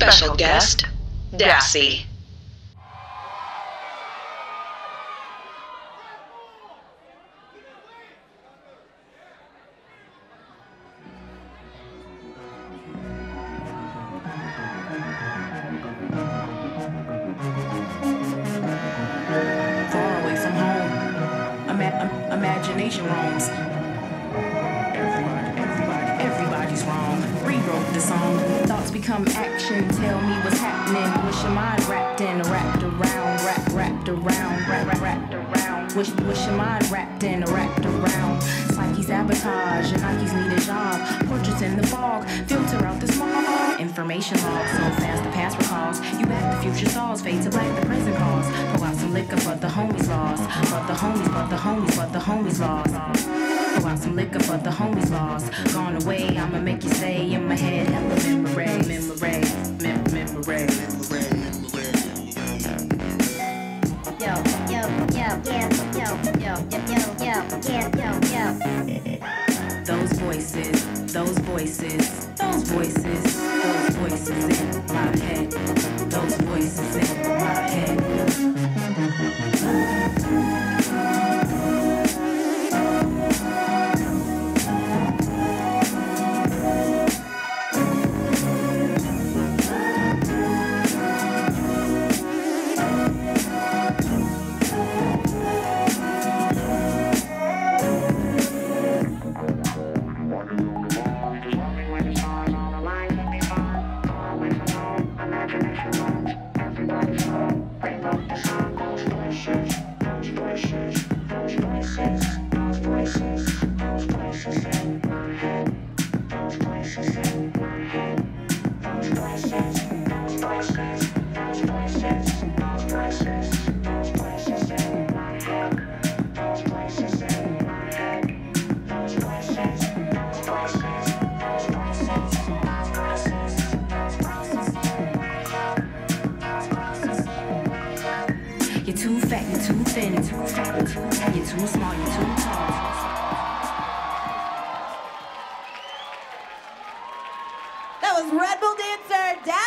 Special guest, Dassy. Far away from home, imagination roams. Everybody's wrong. Rewrote the song. Thoughts become action. Tell me what's happening. Wish your mind wrapped in, wrapped around, wrapped around, wrapped around. Wish your mind wrapped in, wrapped around. Psyche sabotage. Your Nikes need a job. Portraits in the fog. Filter out the smog. Information logs. So fast the past recalls. You back the future stalls. Fade to black the present calls. Pour out some liquor, but the homies lost. But the homies lost. Pour out some liquor, but the homies lost. Gone away, I'ma make you stay in my head. Hella memory. Those voices in my head. Those voices in my head. You're too fat, you're too thin, you're too small, you're too tall. That was Red Bull dancer Dassy.